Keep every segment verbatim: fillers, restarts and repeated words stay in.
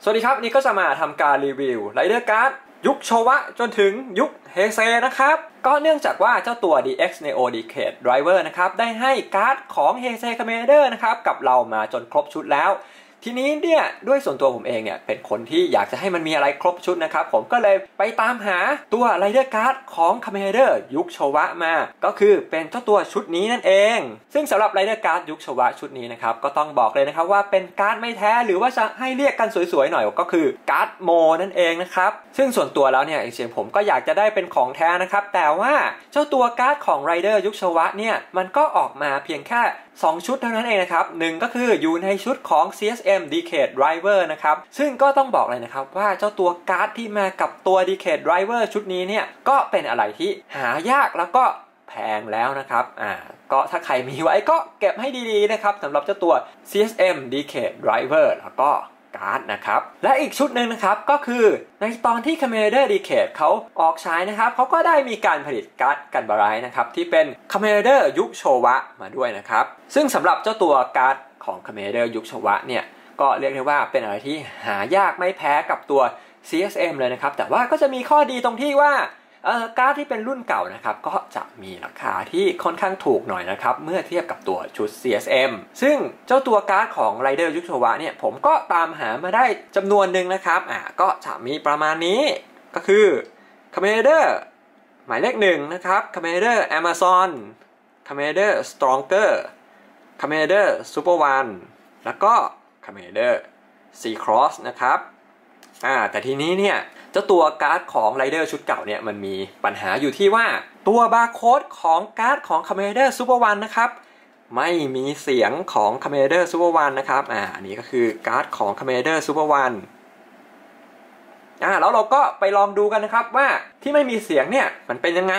สวัสดีครับนี่ก็จะมาทำการรีวิวไรเดอร์การ์ดยุคโชวะจนถึงยุคเฮเซนะครับก็เนื่องจากว่าเจ้าตัว ดี เอ็กซ์ Neo Decade Driver นะครับได้ให้การ์ดของเฮเซคาเมเดอร์นะครับกับเรามาจนครบชุดแล้วทีนี้เนี่ยด้วยส่วนตัวผมเองเนี่ยเป็นคนที่อยากจะให้มันมีอะไรครบชุดนะครับผมก็เลยไปตามหาตัวไรเดอร์การ์ดของคาเมเดอร์ยุคโชวะมาก็คือเป็นเจ้าตัวชุดนี้นั่นเองซึ่งสำหรับไรเดอร์การ์ดยุคโชวะชุดนี้นะครับก็ต้องบอกเลยนะครับว่าเป็นการ์ดไม่แท้หรือว่าจะให้เรียกกันสวยๆหน่อยก็คือการ์ดโมนั่นเองนะครับซึ่งส่วนตัวแล้วเนี่ยจริงๆผมก็อยากจะได้เป็นของแท้นะครับแต่ว่าเจ้าตัวการ์ดของไรเดอร์ยุคโชวะเนี่ยมันก็ออกมาเพียงแค่สองชุดเท่านั้นเองนะครับหนึ่งก็คืออยู่ในชุดของ ซี เอส เอ็ม Decade Driver นะครับซึ่งก็ต้องบอกเลยนะครับว่าเจ้าตัวการ์ดที่มากับตัว Decade Driver ชุดนี้เนี่ยก็เป็นอะไรที่หายากแล้วก็แพงแล้วนะครับอ่าก็ถ้าใครมีไว้ก็เก็บให้ดีๆนะครับสำหรับเจ้าตัว ซี เอส เอ็ม Decade Driver แล้วก็การ์ดนะครับและอีกชุดหนึ่งนะครับก็คือในตอนที่ Commander Decade เขาออกใช้นะครับเขาก็ได้มีการผลิตการ์ดกันบารายนะครับที่เป็น Commander ยุคโชวะมาด้วยนะครับซึ่งสำหรับเจ้าตัวการ์ดของ Commander ยุคโชวะเนี่ยก็เรียกได้ว่าเป็นอะไรที่หายากไม่แพ้กับตัว ซี เอส เอ็ม เลยนะครับแต่ว่าก็จะมีข้อดีตรงที่ว่าเอ่อการ์ดที่เป็นรุ่นเก่านะครับก็จะมีราคาที่ค่อนข้างถูกหน่อยนะครับเมื่อเทียบกับตัวชุด ซี เอส เอ็ม ซึ่งเจ้าตัวการ์ดของไรเดอร์ยุคโชวะเนี่ยผมก็ตามหามาได้จำนวนหนึ่งนะครับอ่าก็จะมีประมาณนี้ก็คือ Commander หมายเลขหนึ่งนะครับ Commander Amazon Commander Stronger Commander Super One แล้วก็ Commander C-Cross นะครับอ่าแต่ทีนี้เนี่ยเจ้าตัวการ์ดของไรเดอร์ชุดเก่าเนี่ยมันมีปัญหาอยู่ที่ว่าตัวบาร์โค้ดของการ์ดของ Commander Super One นะครับไม่มีเสียงของ Commander Super One นะครับอ่าอันนี้ก็คือการ์ดของ Commander Super One อ่าแล้วเราก็ไปลองดูกันนะครับว่าที่ไม่มีเสียงเนี่ยมันเป็นยังไง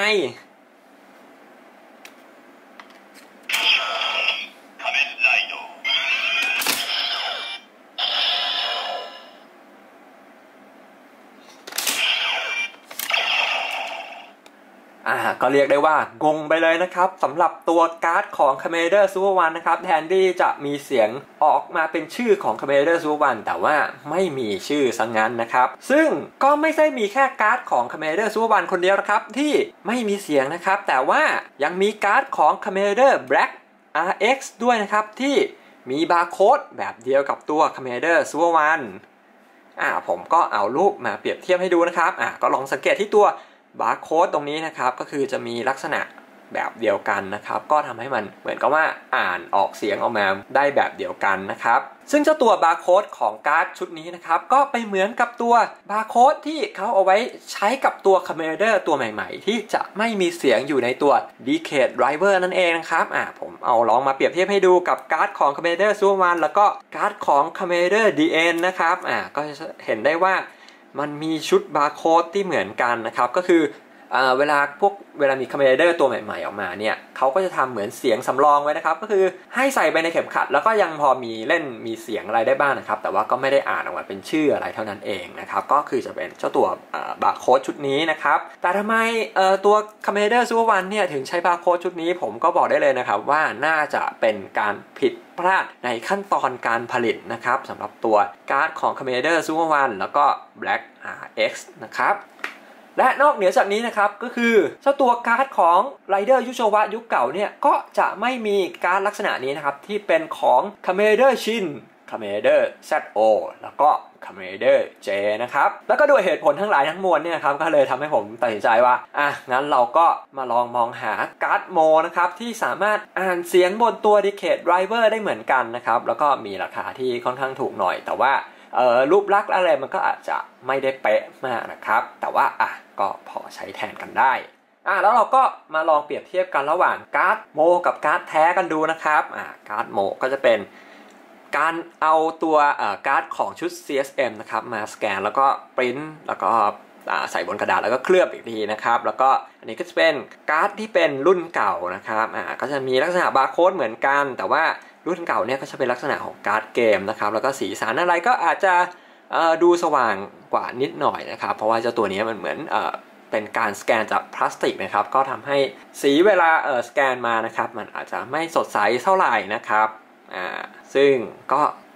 อ่าก็เรียกได้ว่างงไปเลยนะครับสำหรับตัวการ์ดของ Commander Super One นะครับแทนที่จะมีเสียงออกมาเป็นชื่อของ Commander Super One แต่ว่าไม่มีชื่อซะงั้นนะครับซึ่งก็ไม่ใช่มีแค่การ์ดของ Commander Super One คนเดียวนะครับที่ไม่มีเสียงนะครับแต่ว่ายังมีการ์ดของ Commander Black อาร์ เอ็กซ์ ด้วยนะครับที่มีบาร์โค้ดแบบเดียวกับตัว Commander Super One อ่าผมก็เอารูปมาเปรียบเทียบให้ดูนะครับอ่าก็ลองสังเกตที่ตัวบาร์โค้ดตรงนี้นะครับก็คือจะมีลักษณะแบบเดียวกันนะครับก็ทำให้มันเหมือนกับว่าอ่านออกเสียงออกมาได้แบบเดียวกันนะครับซึ่งเจ้าตัวบาร์โค้ดของการ์ดชุดนี้นะครับก็ไปเหมือนกับตัวบาร์โค้ดที่เขาเอาไว้ใช้กับตัว Commander ตัวใหม่ๆที่จะไม่มีเสียงอยู่ในตัว Decade Driver นั่นเองนะครับอ่าผมเอาลองมาเปรียบเทียบให้ดูกับการ์ดของ Commander Super One แล้วก็การ์ดของ Commander ดี เอ็น นะครับอ่าก็จะเห็นได้ว่ามันมีชุดบาร์โค้ดที่เหมือนกันนะครับก็คือเอ่อเวลาพวกเวลามี Commander ตัวใหม่ๆออกมาเนี่ยเขาก็จะทำเหมือนเสียงสำรองไว้นะครับก็คือให้ใส่ไปในเข็มขัดแล้วก็ยังพอมีเล่นมีเสียงอะไรได้บ้างนะครับแต่ว่าก็ไม่ได้อ่านออกมาเป็นชื่ออะไรเท่านั้นเองนะครับก็คือจะเป็นเจ้าตัวบาร์โค้ดชุดนี้นะครับแต่ทำไมเอ่อตัว Commander Super One เนี่ยถึงใช้บาร์โค้ดชุดนี้ผมก็บอกได้เลยนะครับว่าน่าจะเป็นการผิดพลาดในขั้นตอนการผลิตนะครับสำหรับตัวการ์ดของ Commander Super One แล้วก็ Black อาร์ เอ็กซ์ นะครับและนอกเหนือจากนี้นะครับก็คือเจ้าตัวการ์ดของไรเดอร์ยุคโชวะยุคเก่าเนี่ยก็จะไม่มีการ์ดลักษณะนี้นะครับที่เป็นของ Commander Shin Commander ซี โอ แล้วก็ Commander J นะครับแล้วก็ด้วยเหตุผลทั้งหลายทั้งมวลเนี่ยครับก็เลยทำให้ผมตัดสินใจว่าอ่ะงั้นเราก็มาลองมองหาการ์ดโมนะครับที่สามารถอ่านเสียงบนตัว Decade Driver ได้เหมือนกันนะครับแล้วก็มีราคาที่ค่อนข้างถูกหน่อยแต่ว่าเอ่อรูปลักษณ์อะไรมันก็อาจจะไม่ได้เป๊ะมากนะครับแต่ว่าอ่ะก็พอใช้แทนกันได้อ่ะแล้วเราก็มาลองเปรียบเทียบกันระหว่างการ์ดโมกับการ์ดแท้กันดูนะครับอ่ะการ์ดโมก็จะเป็นการเอาตัวการ์ดของชุด ซี เอส เอ็ม นะครับมาสแกนแล้วก็ปริ้นแล้วก็ใส่บนกระดาษแล้วก็เคลือบอีกทีนะครับแล้วก็อันนี้ก็จะเป็นการ์ดที่เป็นรุ่นเก่านะครับอ่าก็จะมีลักษณะบาร์โค้ดเหมือนกันแต่ว่ารุ่นเก่าเนี่ยก็จะเป็นลักษณะของการ์ดเกมนะครับแล้วก็สีสันอะไรก็อาจจะดูสว่างกว่านิดหน่อยนะครับเพราะว่าเจ้าตัวนี้มันเหมือนเป็นการสแกนจากพลาสติกนะครับก็ทำให้สีเวลาเอ่อสแกนมานะครับมันอาจจะไม่สดใสเท่าไหร่นะครับอ่าซึ่งก็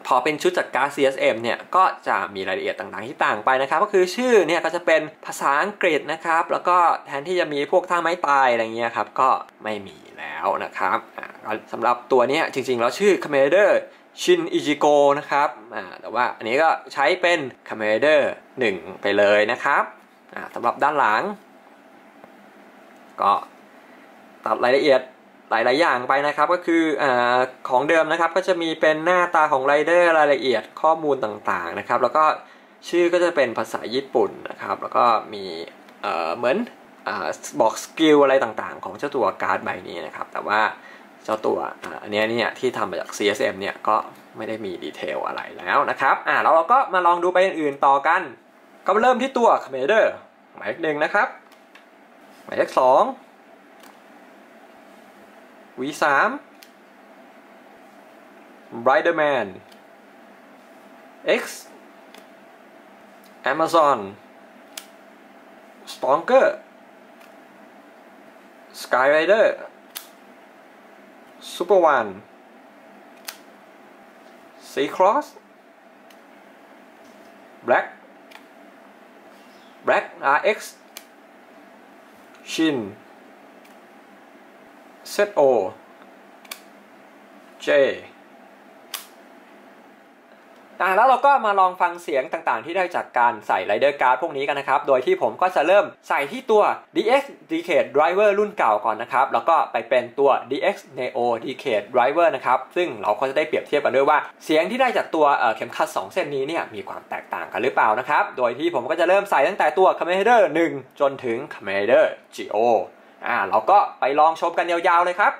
พอเป็นชุดจากการ์ด ซี เอส เอ็ม เนี่ยก็จะมีรายละเอียดต่างๆที่ต่างไปนะครับก็คือชื่อเนี่ยก็จะเป็นภาษาอังกฤษนะครับแล้วก็แทนที่จะมีพวกท่าไม้ตายอะไรเงี้ยครับก็ไม่มีแล้วนะครับสำหรับตัวนี้จริงๆแล้วชื่อ Commander ชินอิจิโกะนะครับแต่ว่าอันนี้ก็ใช้เป็น Commander หนึ่งไปเลยนะครับสำหรับด้านหลังก็ตัดรายละเอียดหลายๆอย่างไปนะครับก็คืออ่าของเดิมนะครับก็จะมีเป็นหน้าตาของไรเดอร์รายละเอียดข้อมูลต่างๆนะครับแล้วก็ชื่อก็จะเป็นภาษาญี่ปุ่นนะครับแล้วก็มีเอ่อเหมือนอ่าบอกสกิลอะไรต่างๆของเจ้าตัวการ์ดใบนี้นะครับแต่ว่าเจ้าตัวอันนี้เนี่ยที่ทำมาจาก ซี เอส เอ็ม เนี่ยก็ไม่ได้มีดีเทลอะไรแล้วนะครับอ่าแล้วเราก็มาลองดูไปอื่นๆต่อกันก็เริ่มที่ตัว Commander หมายเลขหนึ่งนะครับหมายเลขสองวี สาม Riderman X Amazon Stalker Skyrider Super One Seacross Black Black อาร์ เอ็กซ์ Shin เซ โอ J อ่ะแล้วเราก็มาลองฟังเสียงต่างๆที่ได้จากการใส่ไรเดอร์การ์ดพวกนี้กันนะครับโดยที่ผมก็จะเริ่มใส่ที่ตัว ดี เอ็กซ์ Decade Driver รุ่นเก่าก่อนนะครับแล้วก็ไปเป็นตัว ดี เอ็กซ์ Neo Decade Driver นะครับซึ่งเราก็จะได้เปรียบเทียบกันด้วยว่าเสียงที่ได้จากตัวเข็มขัดสองเส้นนี้เนี่ยมีความแตกต่างกันหรือเปล่านะครับโดยที่ผมก็จะเริ่มใส่ตั้งแต่ตัว Commander หนึ่งจนถึง Commander จี โอ อ่าเราก็ไปลองชมกันยาวๆเลยครับ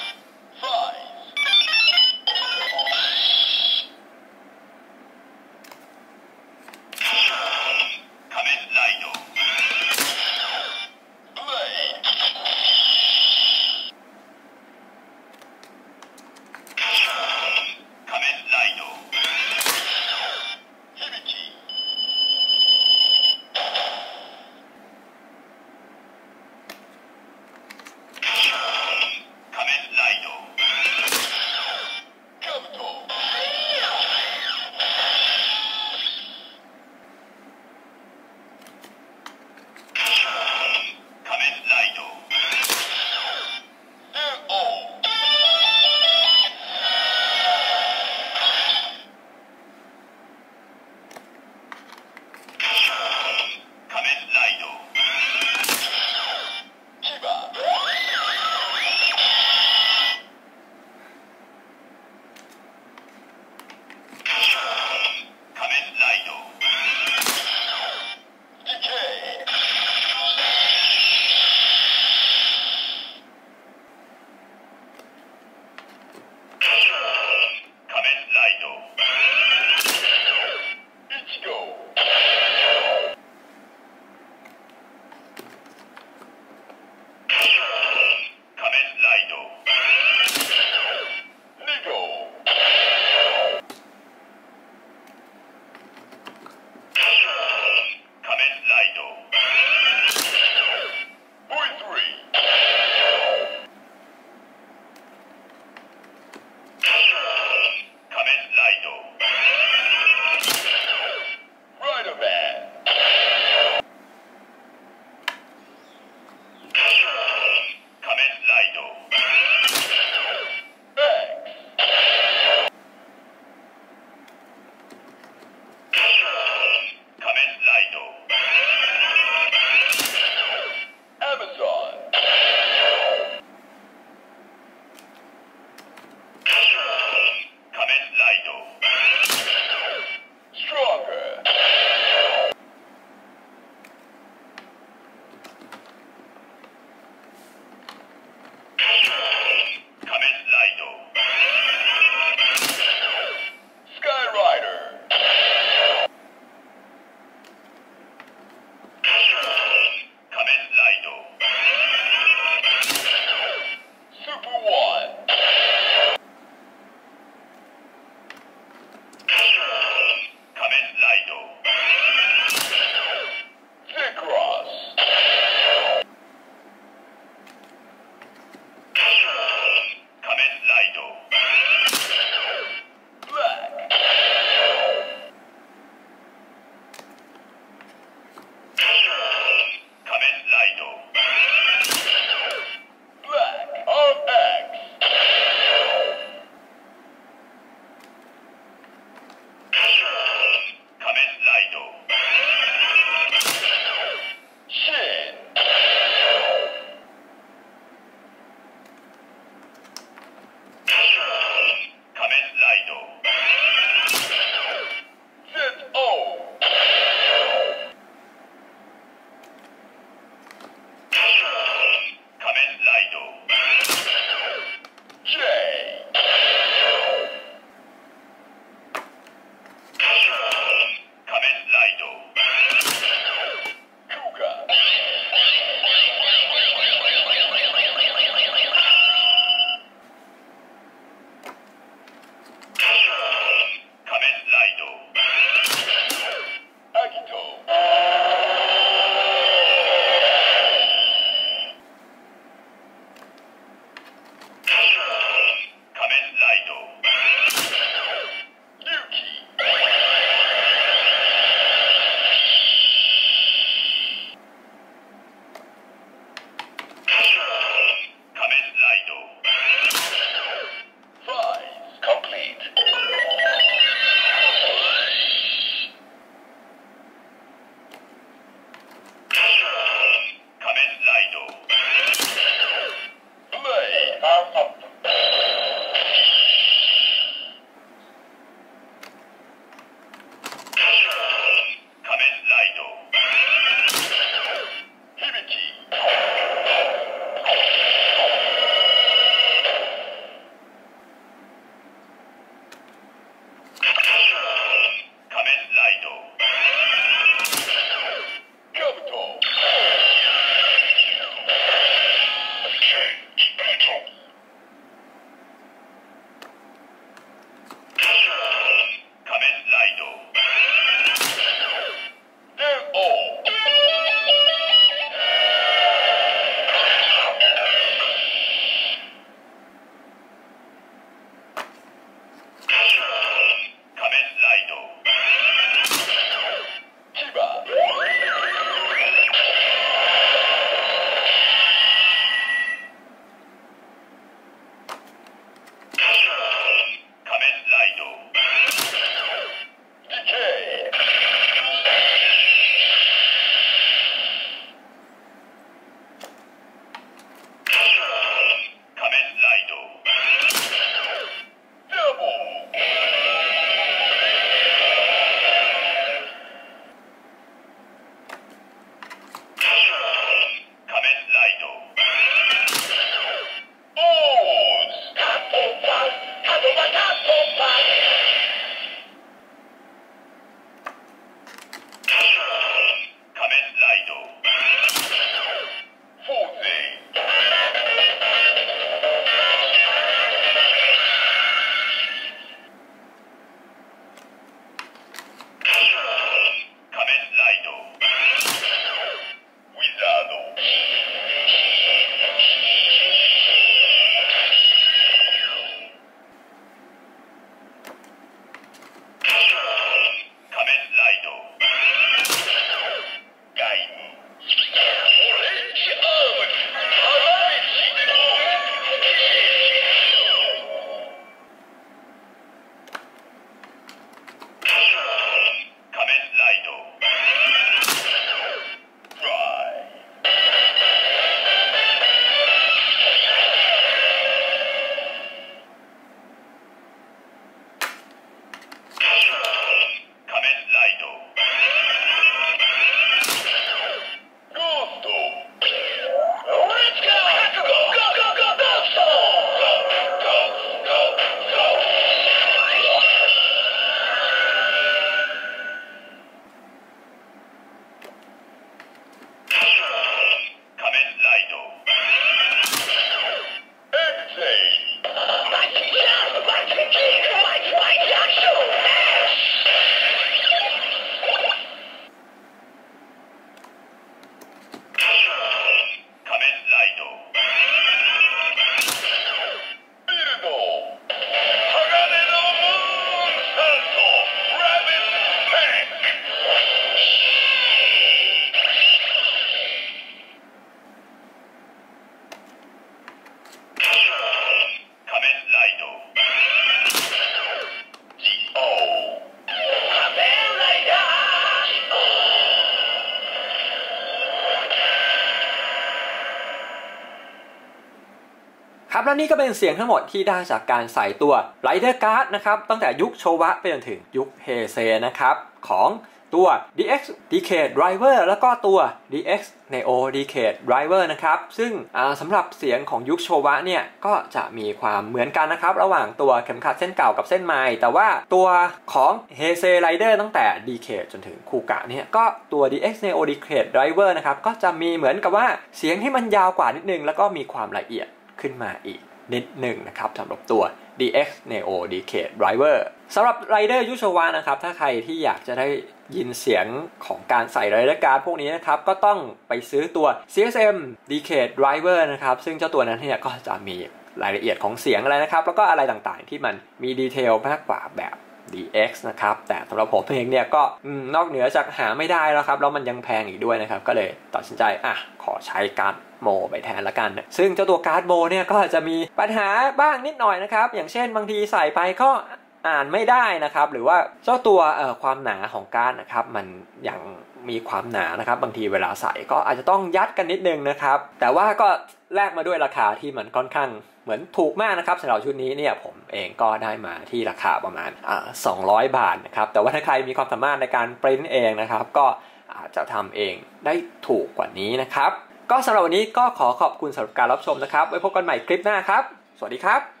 ครับแล้วนี่ก็เป็นเสียงทั้งหมดที่ได้จากการใส่ตัว Rider Card นะครับตั้งแต่ยุคโชวะไปจนถึงยุคเฮเซนะครับของตัว ดี เอ็กซ์ Decade Driver แล้วก็ตัว ดี เอ็กซ์ Neo Decade Driver นะครับซึ่งสำหรับเสียงของยุคโชวะเนี่ยก็จะมีความเหมือนกันนะครับระหว่างตัวเข็มขัดเส้นเก่ากับเส้นใหม่แต่ว่าตัวของเฮเซ Rider ตั้งแต่ Decade จนถึงคูกะเนี่ยก็ตัว ดี เอ็กซ์ Neo Decade Driver นะครับก็จะมีเหมือนกับว่าเสียงที่มันยาวกว่านิดนึงแล้วก็มีความละเอียดขึ้นมาอีกนิดหนึ่งนะครับสำหรับตัว ดี เอ็กซ์ Neo Decade Driver สำหรับ Rider ยุคโชวะนะครับถ้าใครที่อยากจะได้ยินเสียงของการใส่ Rider Card พวกนี้นะครับก็ต้องไปซื้อตัว ซี เอส เอ็ม Decade Driver นะครับซึ่งเจ้าตัวนั้นเนี่ยก็จะมีรายละเอียดของเสียงอะไรนะครับแล้วก็อะไรต่างๆที่มันมีดีเทลมากกว่าแบบ ดี เอ็กซ์ นะครับแต่สำหรับผมเองเนี่ยก็นอกเหนือจากหาไม่ได้แล้วครับแล้วมันยังแพงอีกด้วยนะครับก็เลยตัดสินใจอ่ะขอใช้การ์ดโมไปแทนละกันนะซึ่งเจ้าตัวการ์ดโมเนี่ยก็จะมีปัญหาบ้างนิดหน่อยนะครับอย่างเช่นบางทีใส่ไปก็อ่านไม่ได้นะครับหรือว่าเจ้าตัวเอ่อความหนาของการ์ดนะครับมันยังมีความหนานะครับบางทีเวลาใส่ก็อาจจะต้องยัดกันนิดนึงนะครับแต่ว่าก็แลกมาด้วยราคาที่มันค่อนข้างเหมือนถูกมากนะครับสำหรับชุดนี้เนี่ยผมเองก็ได้มาที่ราคาประมาณอ่าสองร้อยบาทนะครับแต่ว่าถ้าใครมีความสามารถในการปริ้นเองนะครับก็อาจจะทำเองได้ถูกกว่านี้นะครับก็สำหรับวันนี้ก็ขอขอบคุณสำหรับการรับชมนะครับไว้พบกันใหม่คลิปหน้าครับสวัสดีครับ